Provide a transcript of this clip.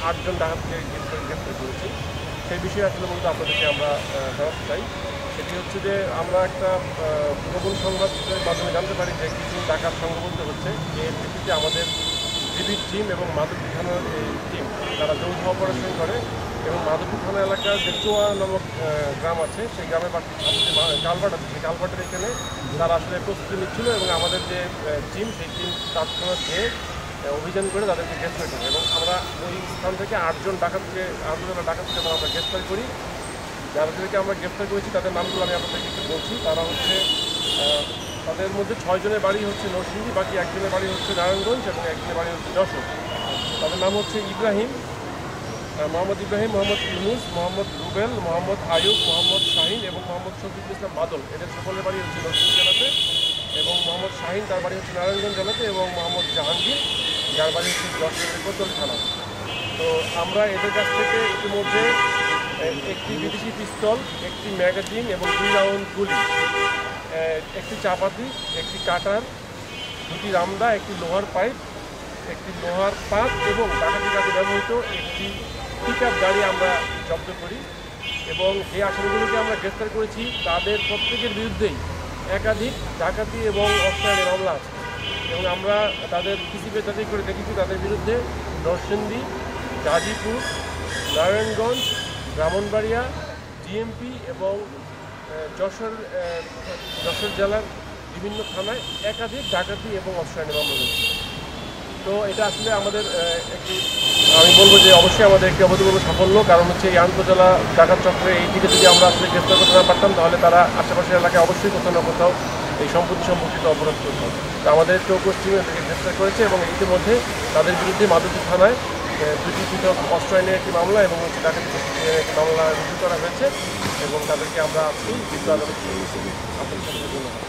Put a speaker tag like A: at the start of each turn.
A: 8 জন ডাকাতকে গ্রেফতার করেছি। সেই বিষয়ে আসলে মূলত আপনাদেরকে আমরা জানাতে চাই। সেটি হচ্ছে যে আমরা একটা গোপন সংবাদের মাধ্যমে জানতে পারি যে কিছু ডাকাত সংঘবদ্ধ হচ্ছে। এর ভিত্তিতে আমাদের বিবির টিম এবং মাধবপুর থানার এই টিম তারা যৌথ অপারেশন করে এবং মাধবপুর থানা এলাকার যে চোয়া নামক গ্রাম আছে সেই গ্রামে আমাদের কালভার্ট আছে, সেই কালভার্টের এখানে তারা আসলে প্রস্তুতি নিচ্ছিল এবং আমাদের যে টিম সেই টিম তৎক্ষণাৎ গিয়ে অভিযান করে তাদেরকে গ্রেফতার করি এবং আমরা ওই স্থান থেকে 8 জন ডাকাতকে আমরা গ্রেফতার করি। যাদেরকে আমরা গ্রেফতার করেছি তাদের নামগুলো আমি আপনাদেরকে একটু বলছি। তারা হচ্ছে তাদের মধ্যে 6 জনের বাড়ি হচ্ছে নরসিংদী, বাকি একজনের বাড়ি হচ্ছে নারায়ণগঞ্জ এবং একজনের বাড়ি হচ্ছে যশোর। তাদের নাম হচ্ছে মোহাম্মদ ইব্রাহিম, মোহাম্মদ ইউনুস, মোহাম্মদ রুবেল, মোহাম্মদ আয়ুব, মোহাম্মদ শাহিন এবং মোহাম্মদ শফিকুল ইসলাম বাদল। এদের সকলের বাড়ি হচ্ছে নরসিংদী জেলাতে এবং মোহাম্মদ শাহিন তার বাড়ি হচ্ছে নারায়ণগঞ্জ জেলাতে এবং মোহাম্মদ জাহাঙ্গীর যার বাড়ি হচ্ছে যশোরের কোতল থানা। তো আমরা এদের কাছ থেকে ইতিমধ্যে একটি বিদেশি পিস্তল, একটি ম্যাগাজিন এবং 2 রাউন্ড গুলি, একটি চাপাতি, একটি কাটার, 2টি রামদা, একটি লোহার পাইপ, একটি লোহার পাত এবং ডাকাতি কাজে ব্যবহৃত একটি পিকআপ গাড়ি আমরা জব্দ করি এবং যে আসামিগুলোকে আমরা গ্রেফতার করেছি তাদের প্রত্যেকের বিরুদ্ধেই একাধিক ডাকাতি এবং অস্ত্রায়নের মামলা আছে এবং আমরা তাদের কিসিবে যাচাই করে দেখেছি তাদের বিরুদ্ধে নরসিংদী, গাজীপুর, নারায়ণগঞ্জ, ব্রাহ্মণবাড়িয়া, ডিএমপি এবং যশোর জেলার বিভিন্ন থানায় একাধিক ডাকাতি এবং অস্ত্রায়নের মামলা রয়েছে। তো এটা আসলে আমাদের আমি বলবো যে অবশ্যই আমাদের একটি অভূতপূর্ব সাফল্য, কারণ হচ্ছে এই আন্তঃজেলা ডাকাত চক্রে এই দিকে যদি আমরা আসলে গ্রেফতার করতে না পারতাম তাহলে তারা আশেপাশের এলাকায় অবশ্যই কোথাও না কোথাও এই সম্পত্তি সম্পর্কিত অপরাধ করত। তো আমাদের চৌকস টিম এদেরকে গ্রেফতার করেছে এবং ইতিমধ্যে তাদের বিরুদ্ধে মাধবপুর থানায় 2টি পৃথক অস্ত্রায়নের একটি মামলা এবং হচ্ছে ডাকাতি একটি মামলা রুজু করা হয়েছে এবং তাদেরকে আমরা আজকেই বিদ্যুৎ আদালত আপনাদের সাথে